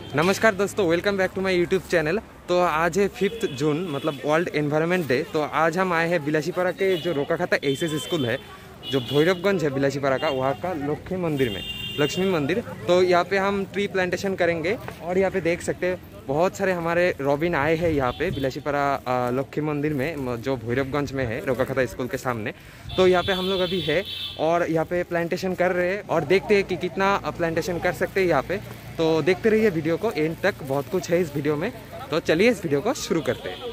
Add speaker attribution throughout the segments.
Speaker 1: नमस्कार दोस्तों, welcome back to my YouTube channel. तो आज है 5 जून, मतलब वर्ल्ड एनवायरनमेंट डे। तो आज हम आए हैं बिलासीपारा के जो रोकाखाता एसएस स्कूल है, जो भैरवगंज है बिलासीपारा का, वहाँ का लक्ष्मी मंदिर। तो यहाँ पे हम ट्री प्लांटेशन करेंगे और यहाँ पे देख सकते हैं बहुत सारे हमारे रॉबिन आए हैं यहाँ पे बिलासीपारा लक्ष्मी मंदिर में, जो भैरवगंज में है रोकाखाता स्कूल के सामने। तो यहाँ पे हम लोग अभी है और यहाँ पे प्लांटेशन कर रहे हैं और देखते हैं कि कितना प्लांटेशन कर सकते हैं यहाँ पे। तो देखते रहिए वीडियो को एंड तक, बहुत कुछ है इस वीडियो में। तो चलिए इस वीडियो को शुरू करते हैं।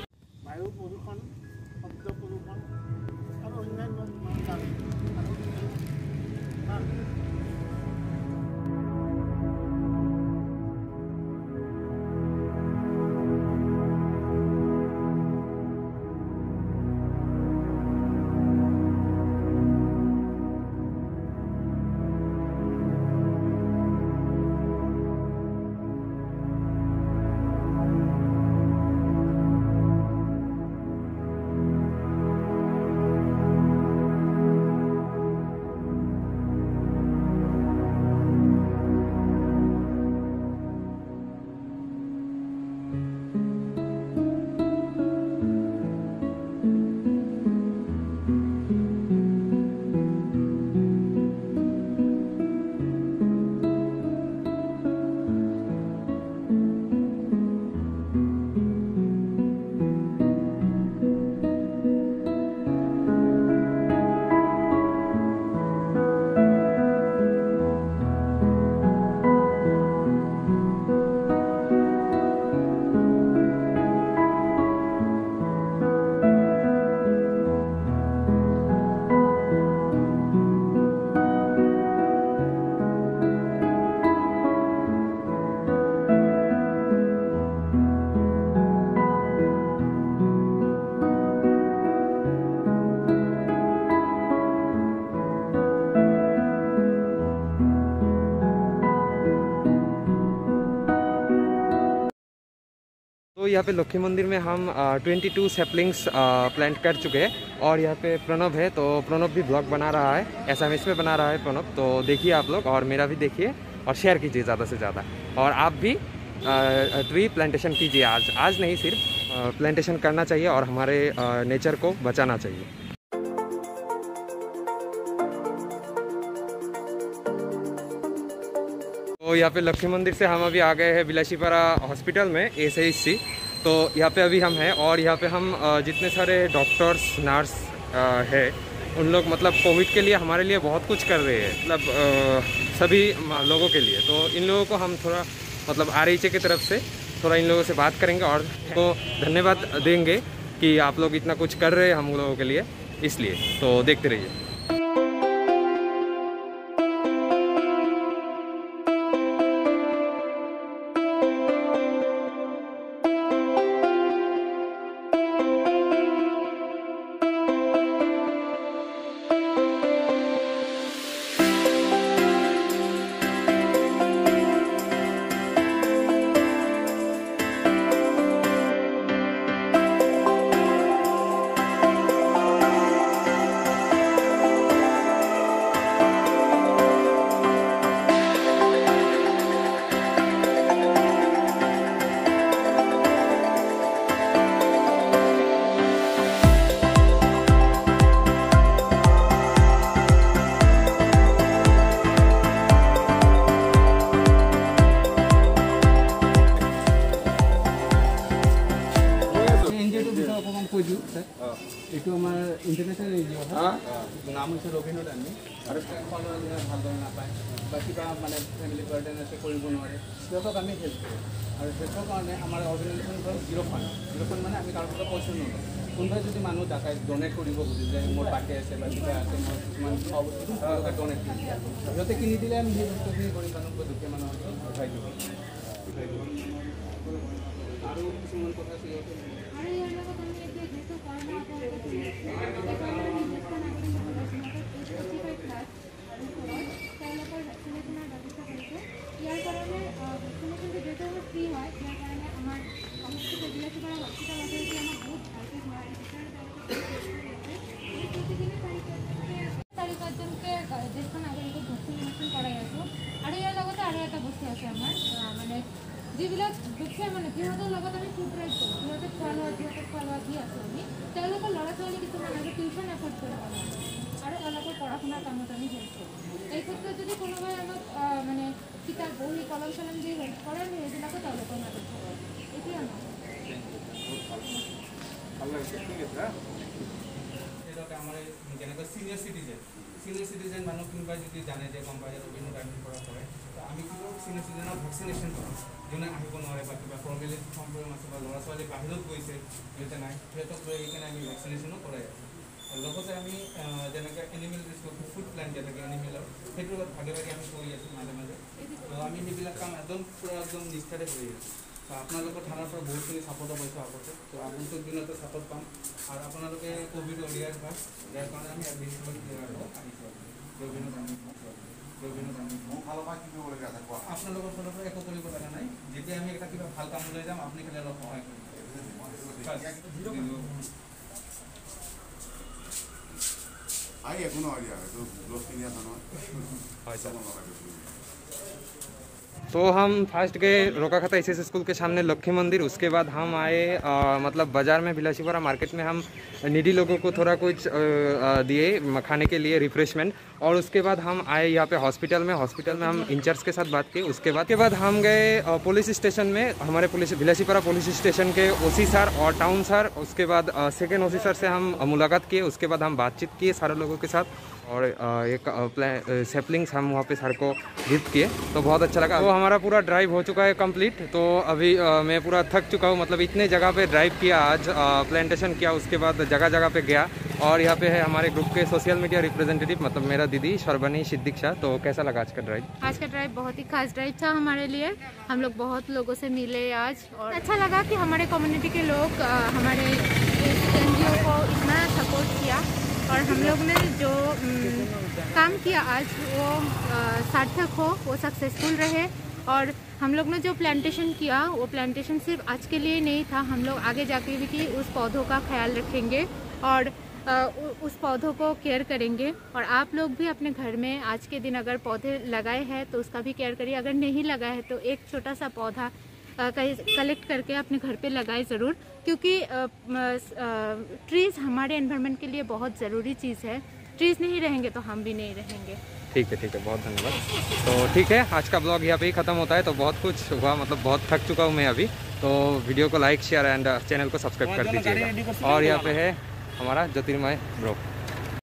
Speaker 1: तो यहाँ पे लक्ष्मी मंदिर में हम 22 सैपलिंग्स प्लांट कर चुके हैं और यहाँ पे प्रणव है, तो प्रणव भी ब्लॉग बना रहा है, एसएमएस में बना रहा है प्रणव। तो देखिए आप लोग और मेरा भी देखिए और शेयर कीजिए ज़्यादा से ज़्यादा, और आप भी ट्री प्लांटेशन कीजिए। आज नहीं, सिर्फ प्लांटेशन करना चाहिए और हमारे नेचर को बचाना चाहिए। तो यहाँ पे लक्ष्मी मंदिर से हम अभी आ गए हैं बिलासीपारा हॉस्पिटल में, एसएचसी। तो यहाँ पे अभी हम हैं और यहाँ पे हम जितने सारे डॉक्टर्स नर्स है उन लोग मतलब कोविड के लिए हमारे लिए बहुत कुछ कर रहे हैं, मतलब सभी लोगों के लिए। तो इन लोगों को हम थोड़ा मतलब आरएचए की तरफ से थोड़ा इन लोगों से बात करेंगे और तो धन्यवाद देंगे कि आप लोग इतना कुछ कर रहे हैं हम लोगों के लिए, इसलिए। तो देखते रहिए।
Speaker 2: এইটো আমাৰ ইণ্টাৰনেশ্যনেল এনজিঅ' হয়, নাম হৈছে ৰবিন উদ্যানী। আৰু ভালদৰে নাপায় বা কিবা মানে ফেমিলি বাৰ্ডেন আছে, কৰিব নোৱাৰে, সিহঁতক আমি হেল্প কৰোঁ। আৰু হেল্পৰ কাৰণে আমাৰ অৰ্গেনাইজেশ্যন হ'ল জিৰ' ফাণ্ড মানে আমি কাৰোবাৰ পৰা পইচা নলওঁ। কোনোবাই যদি মানুহ ডনেট কৰিব খুজে যে মোৰ বাৰ্থডে আছে বা কিবা আছে, মই কিছুমান খোৱা বস্তু ডনেট কৰি দিয়ে, সিহঁতে কিনি দিলে আমি সেই বস্তুখিনি কৰি মানুহ দুখীয়া মানুহক উঠাই দিব। আৰু কিছুমান কথা আছে
Speaker 3: যিবিলাক দুখীয়া মানুহ সিহঁতৰ লগত আমি ফুড ৰাইড কৰোঁ, সিহঁতে খোৱা লোৱা দি আছোঁ আমি, তেওঁলোকৰ ল'ৰা ছোৱালী কিছুমান আছে টিউশ্যন এফৰ্ড কৰিব নোৱাৰে আৰু তেওঁলোকৰ পঢ়া শুনাৰ কামত আমি হেল্প কৰোঁ। এই ক্ষেত্ৰত যদি কোনোবাই আমাক মানে কিতাপ বহি কলম চলম দি হেল্প কৰে আমি সেইবিলাকো তেওঁলোকৰ মাজত কৰোঁ। এইটোৱে আমাৰ
Speaker 2: আমাৰ যেনেকৈ ছিনিয়ৰ চিটিজেন মানুহ কোনোবাই যদি জানে যে গম পায় যে ৰবিনৰ গাৰ্ডেনৰ পৰা কৰে, তো আমি কি কৰোঁ ছিনিয়ৰ চিটিজেনক ভেকচিনেশ্যন কৰোঁ। যোনে আহিব নোৱাৰে বা কিবা ফৰ্মেলি প্ৰব্লেম আছে বা ল'ৰা ছোৱালী বাহিৰত গৈছে সিহঁতে নাই, সিহঁতক লৈ কিনে আমি ভেকচিনেশ্যনো কৰাই আছোঁ। আৰু লগতে আমি যেনেকৈ এনিমেল ফুড প্লেন যে থাকে এনিমেলৰ, সেইটোৰ লগত ভাগে আমি কৰি আছোঁ মাজে মাজে। তো আমি সেইবিলাক কাম একদম নিষ্ঠাৰে কৰি আছোঁ। আপোনালোকৰ থানাৰ পৰা বহুতখিনি ছাপৰ্টো পাইছোঁ আগতে, তো আগন্তুক দিনতো ছাপৰ্ট পাম। আৰু আপোনালোকে ক'ভিড অৰিয়াৰ হয়, যাৰ কাৰণে আমি এডমিশ্যন ক্লিয়াৰ হ'ব আহিছোঁ। আপোনালোকৰ ফালৰ পৰা একো কৰিব লগা নাই, যেতিয়া আমি এটা কিবা ভাল কাম লৈ যাম আপুনি খালি অলপ সহায় কৰিব।
Speaker 1: तो हम फर्स्ट गए रोकाखाता एसएस स्कूल के सामने लक्ष्मी मंदिर, उसके बाद हम आए मतलब बाज़ार में बिलासीपुरा मार्केट में हम नीडी लोगों को थोड़ा कुछ दिए खाने के लिए रिफ्रेशमेंट, और उसके बाद हम आए यहाँ पे हॉस्पिटल में हम इंचार्ज के साथ बात की। उसके बाद हम गए पुलिस स्टेशन में, हमारे बिलासीपुरा पुलिस स्टेशन के ओसी सर और टाउन सर, उसके बाद सेकेंड ओसी सर से हम मुलाकात किए। उसके बाद हम बातचीत किए सारे लोगों के साथ, और एक सैपलिंग्स हम वहाँ पे सर को गिफ्ट किए, तो बहुत अच्छा लगा। तो हमारा पूरा ड्राइव हो चुका है कंप्लीट। तो अभी मैं पूरा थक चुका हूँ, मतलब इतने जगह पे ड्राइव किया आज, प्लांटेशन किया, उसके बाद जगह जगह पे गया। और यहाँ पे है हमारे ग्रुप के सोशल मीडिया रिप्रेजेंटेटिव, मतलब मेरा दीदी शर्बनी सिद्दीक शाह। तो कैसा लगा आज का ड्राइव?
Speaker 3: आज का ड्राइव बहुत ही खास ड्राइव था हमारे लिए। हम लोग बहुत लोगों से मिले आज, और अच्छा लगा कि हमारे कम्युनिटी के लोग हमारे NGO को इतना सपोर्ट किया, और हम लोग ने जो काम किया आज वो सार्थक हो, वो सक्सेसफुल रहे। और हम लोग ने जो प्लांटेशन किया वो प्लांटेशन सिर्फ आज के लिए नहीं था, हम लोग आगे जाके भी उस पौधों का ख्याल रखेंगे और उस पौधों को केयर करेंगे। और आप लोग भी अपने घर में आज के दिन अगर पौधे लगाए हैं तो उसका भी केयर करिए, अगर नहीं लगाए है तो एक छोटा सा पौधा कलेक्ट करके अपने घर पे लगाए ज़रूर, क्योंकि ट्रीज़ हमारे एनवायरनमेंट के लिए बहुत ज़रूरी चीज़ है। ट्रीज़ नहीं रहेंगे तो हम भी नहीं रहेंगे।
Speaker 1: ठीक है, बहुत धन्यवाद। तो ठीक है, आज का ब्लॉग यहाँ पे ही ख़त्म होता है। तो बहुत कुछ हुआ, मतलब बहुत थक चुका हूँ मैं अभी। तो वीडियो को लाइक शेयर एंड चैनल को सब्सक्राइब कर दीजिएगा। और यहाँ पे है हमारा ज्योतिर्मय ब्रो।